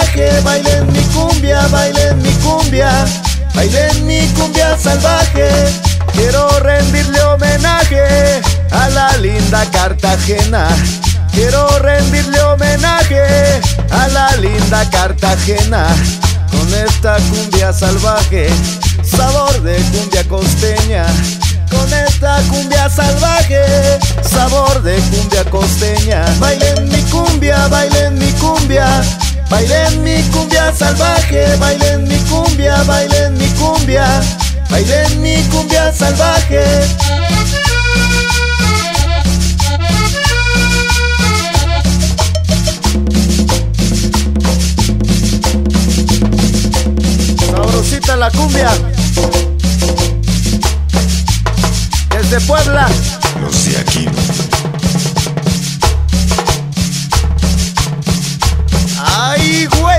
salvaje, bailen mi cumbia, bailen mi cumbia, bailen mi cumbia salvaje. Quiero rendirle homenaje a la linda Cartagena. Quiero rendirle homenaje a la linda Cartagena. Con esta cumbia salvaje, sabor de cumbia costeña. Con esta cumbia salvaje, sabor de cumbia costeña. Bailen mi cumbia, bailen mi cumbia, bailen mi cumbia salvaje, bailen mi cumbia, bailen mi cumbia, bailen mi cumbia salvaje. Sabrosita la cumbia. Desde Puebla, los de aquí. ¡Ay, güey!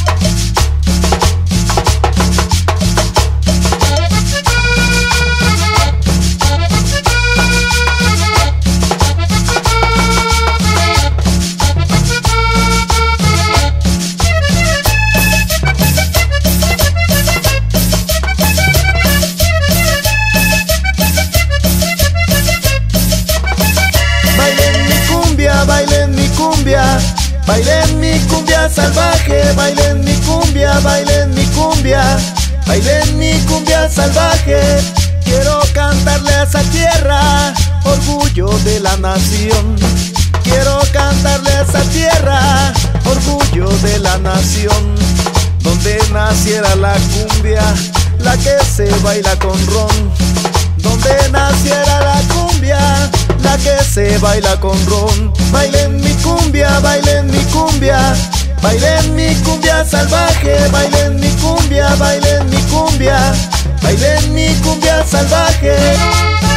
Bailen mi cumbia, bailen mi cumbia salvaje, bailen mi cumbia, bailen mi cumbia, bailen mi cumbia salvaje. Quiero cantarle a esa tierra, orgullo de la nación. Quiero cantarle a esa tierra, orgullo de la nación. Donde naciera la cumbia, la que se baila con ron. Donde naciera la cumbia, la que se baila con ron. Bailen mi cumbia, bailen mi cumbia, bailen mi cumbia salvaje, bailen mi cumbia, bailen mi cumbia, bailen mi cumbia salvaje.